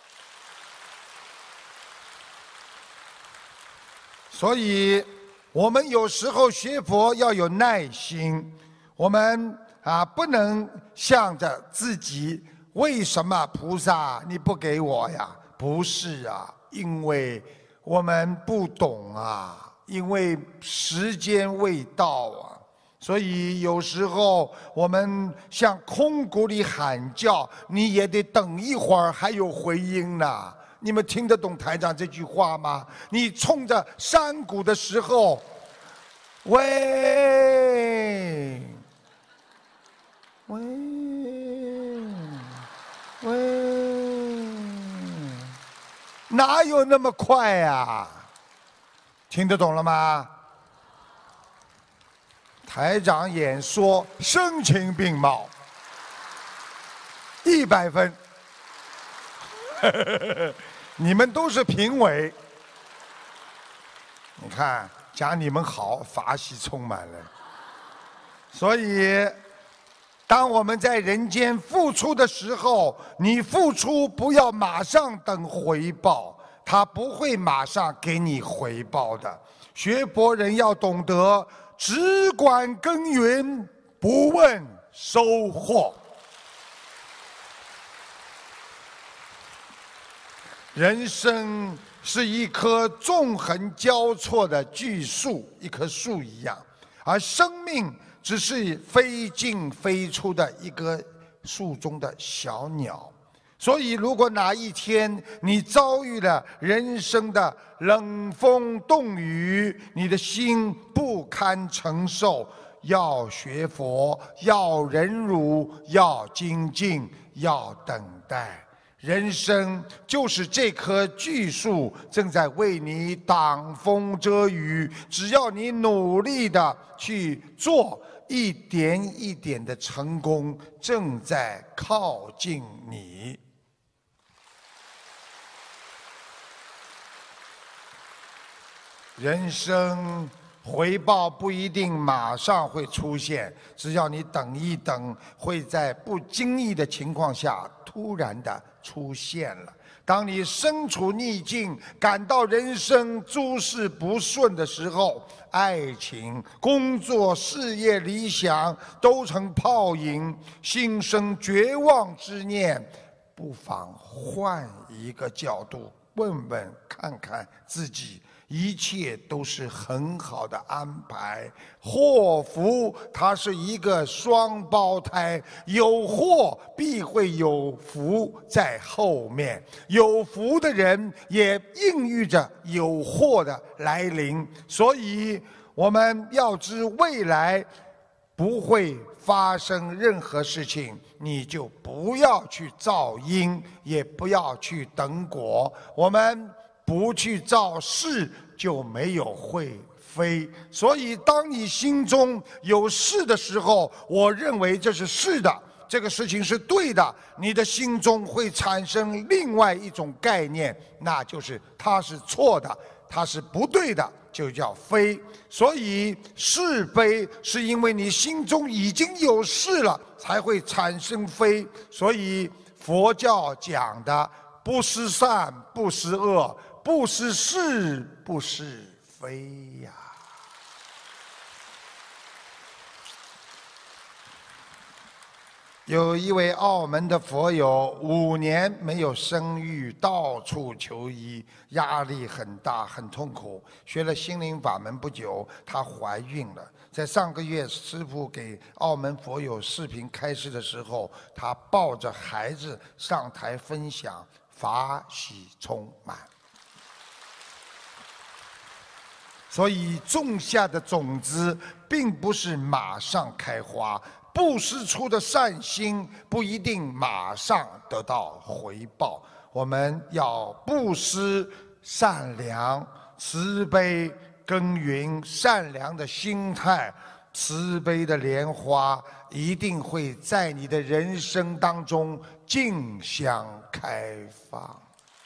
所以我们有时候学佛要有耐心，我们不能想着自己为什么菩萨你不给我呀？不是啊，因为我们不懂啊，因为时间未到啊。所以有时候我们向空谷里喊叫，你也得等一会儿还有回音呢。你们听得懂台长这句话吗？你冲着山谷的时候，喂，哪有那么快呀？听得懂了吗？台长演说声情并茂，100分。你们都是评委，你看讲你们好，法喜充满了。所以当我们在人间付出的时候，你付出不要马上等回报，他不会马上给你回报的。学佛人要懂得只管耕耘，不问收获。人生是一棵纵横交错的巨树，一棵树一样，而生命只是飞进飞出的一个树中的小鸟。所以如果哪一天你遭遇了人生的冷风冻雨，你的心不堪承受，要学佛，要忍辱，要精进，要等待。人生就是这棵巨树正在为你挡风遮雨，只要你努力的去做，一点一点的成功正在靠近你。 人生回报不一定马上会出现，只要你等一等，会在不经意的情况下突然的出现了。当你身处逆境，感到人生诸事不顺的时候，爱情、工作、事业、理想都成泡影，心生绝望之念，不妨换一个角度问问看看自己，一切都是很好的安排。祸福它是一个双胞胎，有祸必会有福在后面，有福的人也孕育着有祸的来临。所以我们要知未来不会发生任何事情，你就不要去造因，也不要去等果。我们不去造是，就没有会非。所以当你心中有是的时候，我认为这是是的，这个事情是对的，你的心中会产生另外一种概念，那就是它是错的，它是不对的，就叫非。所以是非是因为你心中已经有是了，才会产生非。所以佛教讲的不失善，不失恶，不失是，不失非呀。有一位澳门的佛友，5年没有生育，到处求医，压力很大，很痛苦。学了心灵法门不久，她怀孕了。在上个月，师父给澳门佛友视频开示的时候，她抱着孩子上台分享，法喜充满。所以种下的种子并不是马上开花，布施出的善心不一定马上得到回报。我们要布施善良、慈悲，耕耘善良的心态，慈悲的莲花一定会在你的人生当中竞相开放。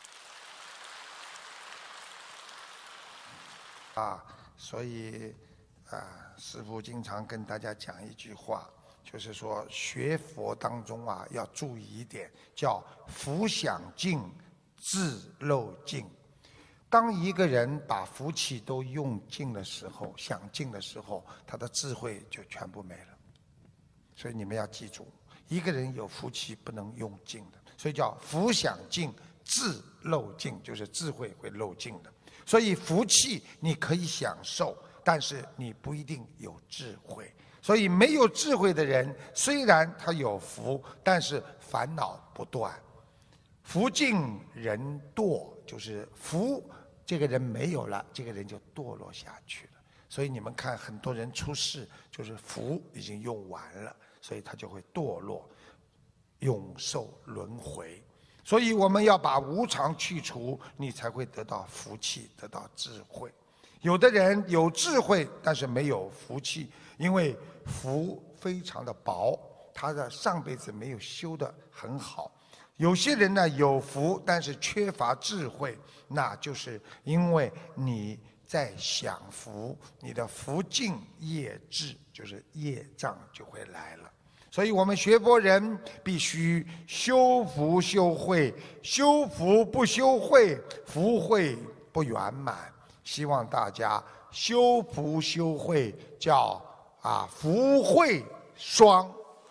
所以师父经常跟大家讲一句话，就是说学佛当中要注意一点，叫福享尽，智漏尽。当一个人把福气都用尽的时候，享尽的时候，他的智慧就全部没了。所以你们要记住，一个人有福气不能用尽的，所以叫福享尽，智漏尽，就是智慧会漏尽的。所以福气你可以享受，但是你不一定有智慧。所以没有智慧的人，虽然他有福，但是烦恼不断。福尽人堕，就是福这个人没有了，这个人就堕落下去了。所以你们看很多人出世，就是福已经用完了，所以他就会堕落，永受轮回。所以我们要把无常去除，你才会得到福气，得到智慧。有的人有智慧，但是没有福气，因为福非常的薄，他的上辈子没有修得很好。有些人呢有福，但是缺乏智慧，那就是因为你在享福，你的福尽业至，就是业障就会来了。所以我们学佛人必须修福修慧，修福不修慧，福慧不圆满。希望大家修福修慧，叫福慧双。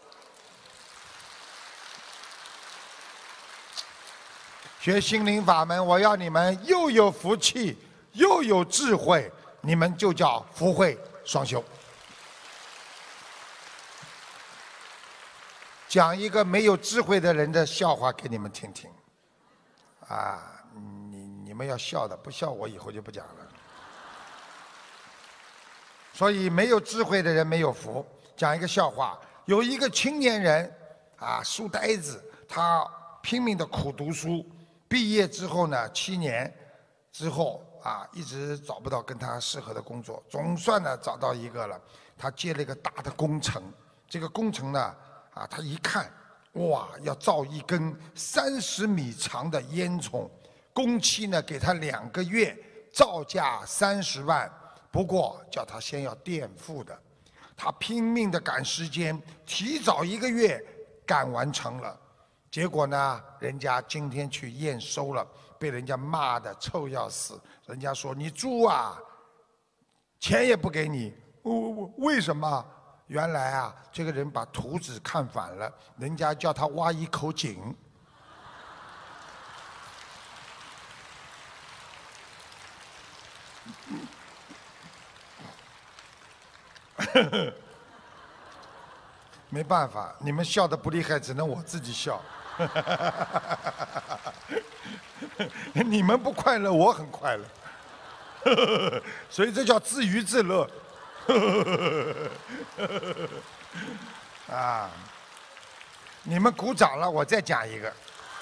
学心灵法门，我要你们又有福气，又有智慧，你们就叫福慧双修。讲一个没有智慧的人的笑话给你们听听，你们要笑的，不笑我以后就不讲了。所以没有智慧的人没有福。讲一个笑话，有一个青年人书呆子，他拼命的苦读书，毕业之后呢，7年之后一直找不到跟他适合的工作，总算呢找到一个了。他接了一个大的工程，这个工程呢他一看，哇，要造一根30米长的烟囱，工期呢给他2个月， 造价30万，不过叫他先要垫付的。他拼命的赶时间，提早1个月赶完成了。结果呢，人家今天去验收了，被人家骂得臭要死。人家说你猪啊，钱也不给你。为什么？原来啊，这个人把图纸看反了，人家叫他挖一口井。没办法，你们笑得不厉害，只能我自己笑。你们不快乐，我很快乐，所以这叫自娱自乐。啊，你们鼓掌了，我再讲一个。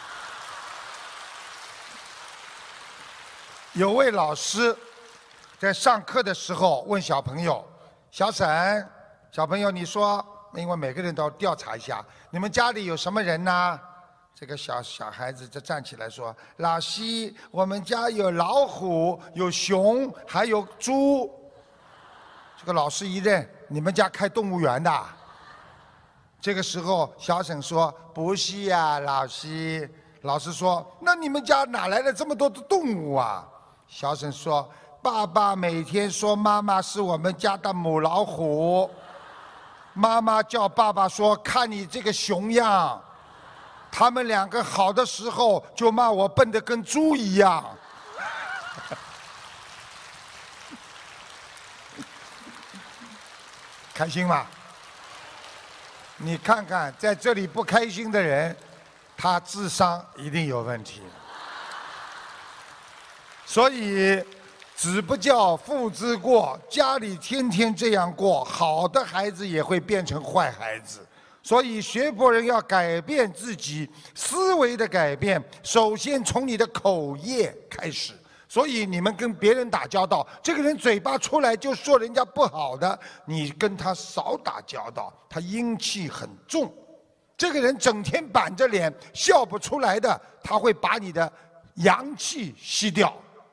有位老师在上课的时候问小朋友：“小沈，小朋友，你说，因为每个人都要调查一下，你们家里有什么人呢？”这个小孩子就站起来说：“老师，我们家有老虎，有熊，还有猪。”这个老师一认，你们家开动物园的？这个时候，小沈说：“不是呀，老师。”老师说：“那你们家哪来的这么多的动物啊？”小沈说：“爸爸每天说妈妈是我们家的母老虎，妈妈叫爸爸说看你这个熊样。他们2个好的时候就骂我笨得跟猪一样。”开心吗？你看看，在这里不开心的人，他智商一定有问题。所以，子不教，父之过。家里天天这样过，好的孩子也会变成坏孩子。所以，学佛人要改变自己思维的改变，首先从你的口业开始。所以，你们跟别人打交道，这个人嘴巴出来就说人家不好的，你跟他少打交道，他阴气很重。这个人整天板着脸笑不出来的，他会把你的阳气吸掉。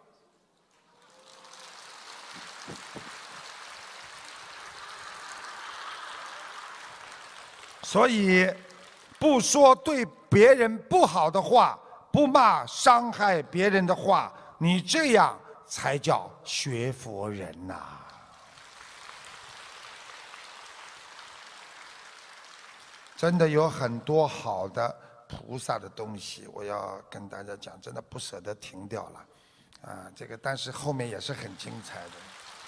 所以，不说对别人不好的话，不骂伤害别人的话，你这样才叫学佛人呐。真的有很多好的菩萨的东西，我要跟大家讲，真的不舍得停掉了，这个但是后面也是很精彩的。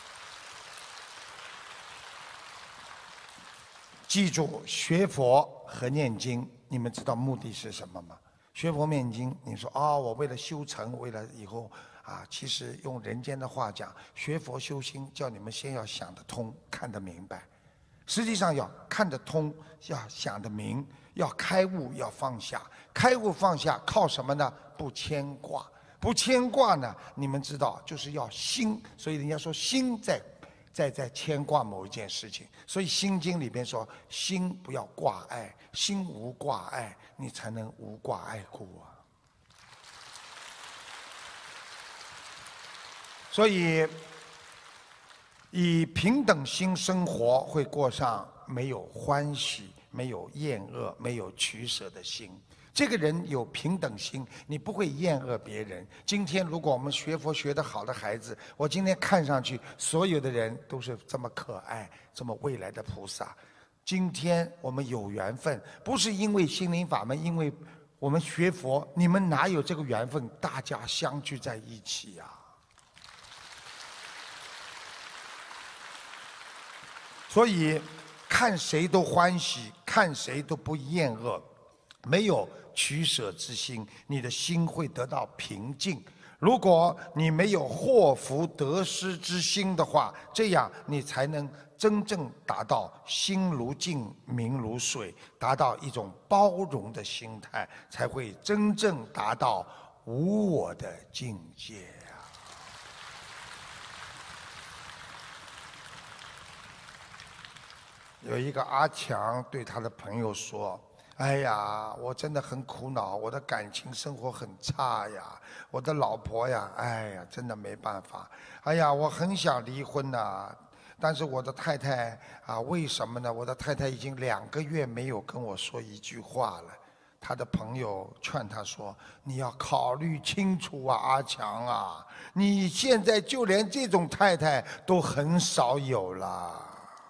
记住，学佛和念经，你们知道目的是什么吗？学佛念经，你说我为了修成，为了以后其实用人间的话讲，学佛修心，叫你们先要想得通，看得明白。实际上要看得通，要想得明，要开悟，要放下。开悟放下靠什么呢？不牵挂。不牵挂呢，你们知道，就是要心。所以人家说心在牵挂某一件事情。所以《心经》里边说，心不要挂碍，心无挂碍，你才能无挂碍故啊。所以，以平等心生活，会过上没有欢喜、没有厌恶、没有取舍的心。这个人有平等心，你不会厌恶别人。今天如果我们学佛学得好的孩子，我今天看上去所有的人都是这么可爱，这么未来的菩萨。今天我们有缘分，不是因为心灵法门，因为我们学佛，你们哪有这个缘分？大家相聚在一起呀。所以看谁都欢喜，看谁都不厌恶，没有取舍之心，你的心会得到平静。如果你没有祸福得失之心的话，这样你才能真正达到心如镜，明如水，达到一种包容的心态，才会真正达到无我的境界啊！有一个阿强对他的朋友说：“ 哎呀，我真的很苦恼，我的感情生活很差呀，我的老婆呀，哎呀，真的没办法。哎呀，我很想离婚呐，但是我的太太啊，为什么呢？我的太太已经2个月没有跟我说一句话了。他的朋友劝他说：“你要考虑清楚啊，阿强啊，你现在就连这种太太都很少有了。”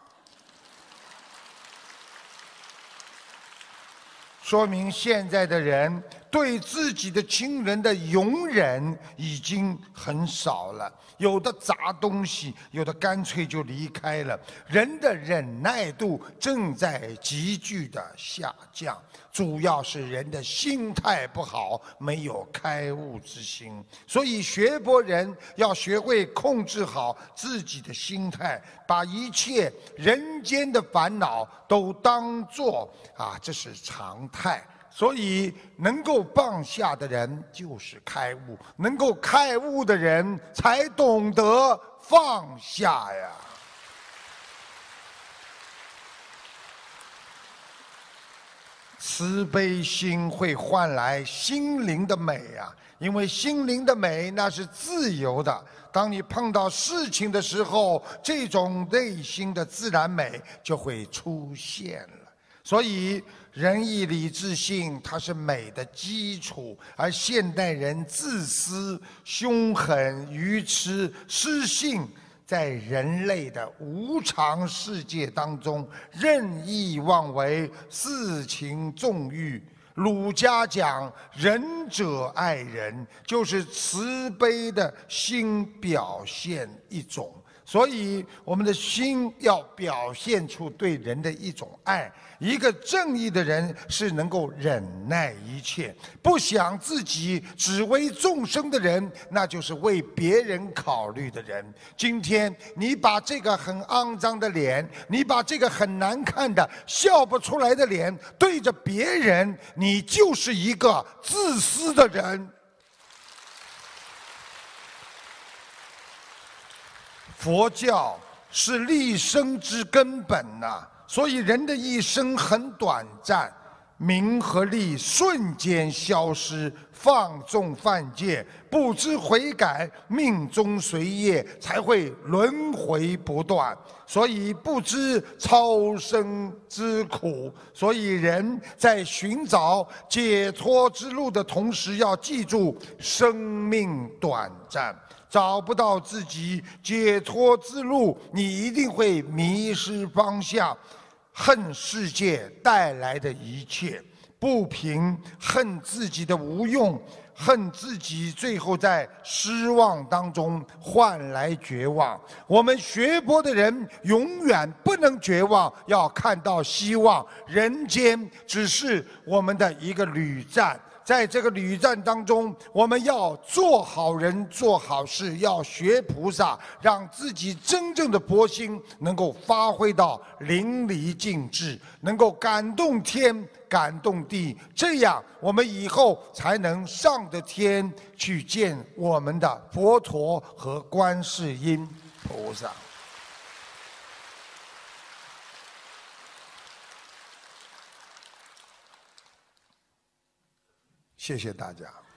说明现在的人对自己的亲人的容忍已经很少了，有的砸东西，有的干脆就离开了。人的忍耐度正在急剧的下降，主要是人的心态不好，没有开悟之心。所以学佛人要学会控制好自己的心态，把一切人间的烦恼都当作这是常态。所以能够放下的人就是开悟，能够开悟的人才懂得放下呀。慈悲心会换来心灵的美啊，因为心灵的美那是自由的。当你碰到事情的时候，这种内心的自然美就会出现了。所以仁义礼智信它是美的基础，而现代人自私、凶狠、愚痴、失信，在人类的无常世界当中任意妄为、私情纵欲。儒家讲仁者爱人，就是慈悲的心表现一种。所以我们的心要表现出对人的一种爱。一个正义的人是能够忍耐一切，不想自己只为众生的人，那就是为别人考虑的人。今天你把这个很肮脏的脸，你把这个很难看的笑不出来的脸对着别人，你就是一个自私的人。佛教是立生之根本呐，所以人的一生很短暂，名和利瞬间消失，放纵犯戒，不知悔改，命中随业，才会轮回不断。所以不知超生之苦，所以人在寻找解脱之路的同时，要记住生命短暂。找不到自己解脱之路，你一定会迷失方向，恨世界带来的一切不平，恨自己的无用，恨自己最后在失望当中换来绝望。我们学佛的人永远不能绝望，要看到希望。人间只是我们的一个旅站，在这个旅站当中，我们要做好人做好事，要学菩萨，让自己真正的佛心能够发挥到淋漓尽致，能够感动天感动地，这样我们以后才能上得天去见我们的佛陀和观世音菩萨。谢谢大家。